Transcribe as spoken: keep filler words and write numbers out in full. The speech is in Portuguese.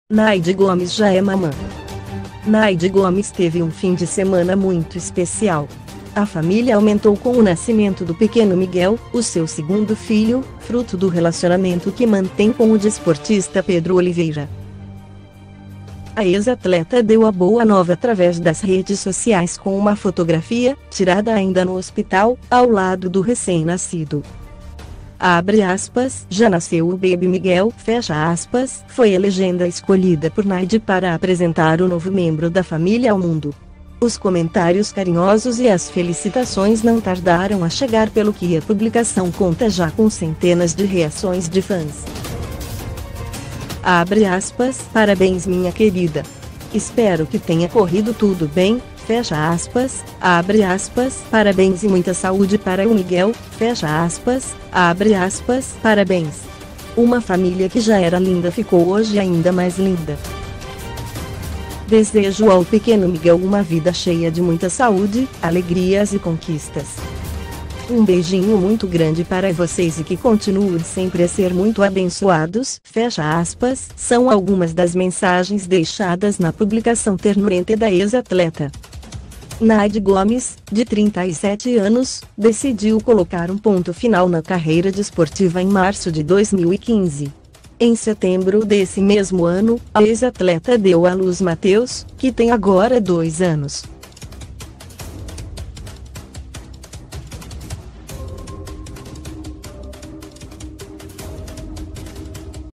Naide Gomes já é mamã. Naide Gomes teve um fim de semana muito especial. A família aumentou com o nascimento do pequeno Miguel, o seu segundo filho, fruto do relacionamento que mantém com o desportista Pedro Oliveira. A ex-atleta deu a boa nova através das redes sociais com uma fotografia, tirada ainda no hospital, ao lado do recém-nascido. Abre aspas, já nasceu o baby Miguel, fecha aspas, foi a legenda escolhida por Naide para apresentar o novo membro da família ao mundo. Os comentários carinhosos e as felicitações não tardaram a chegar, pelo que a publicação conta já com centenas de reações de fãs. Abre aspas, parabéns minha querida. Espero que tenha corrido tudo bem, fecha aspas, abre aspas, parabéns e muita saúde para o Miguel, fecha aspas, abre aspas, parabéns. Uma família que já era linda ficou hoje ainda mais linda. Desejo ao pequeno Miguel uma vida cheia de muita saúde, alegrias e conquistas. Um beijinho muito grande para vocês e que continuem sempre a ser muito abençoados, fecha aspas, são algumas das mensagens deixadas na publicação ternurenta da ex-atleta. Naide Gomes, de trinta e sete anos, decidiu colocar um ponto final na carreira desportiva em março de dois mil e quinze. Em setembro desse mesmo ano, a ex-atleta deu à luz Matheus, que tem agora dois anos.